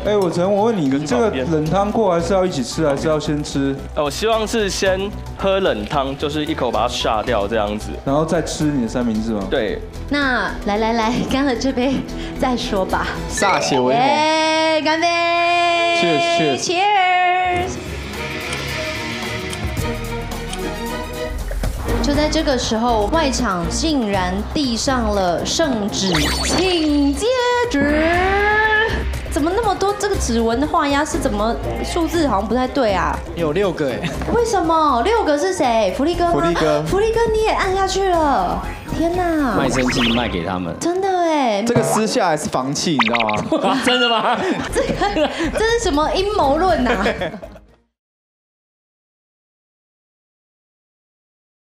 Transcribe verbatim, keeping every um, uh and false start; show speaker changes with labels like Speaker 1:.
Speaker 1: 哎，我陈，我问你，你这个冷汤过还是要一起吃，还是要先吃？
Speaker 2: 我希望是先喝冷汤，就是一口把它下掉这样子，
Speaker 1: 然后再吃你的三明治吗？
Speaker 2: 对。
Speaker 3: 那来来来，干了这杯再说吧。
Speaker 4: 歃血为盟。
Speaker 3: 耶，干杯
Speaker 1: ！Cheers
Speaker 3: Cheers！ 就在这个时候，外场竟然递上了圣旨，请接旨。怎么那么多这个指纹的画押是怎么数字好像不太对啊？
Speaker 4: 有六个哎。
Speaker 3: 为什么六个是谁？福利哥吗？
Speaker 4: 福利哥，
Speaker 3: 福利哥你也按下去了。天哪！
Speaker 5: 卖身契卖给他们。
Speaker 3: 真的哎，
Speaker 4: 这个撕下来是房契，你知道吗？
Speaker 5: 真的吗？
Speaker 3: 这个这是什么阴谋论呐？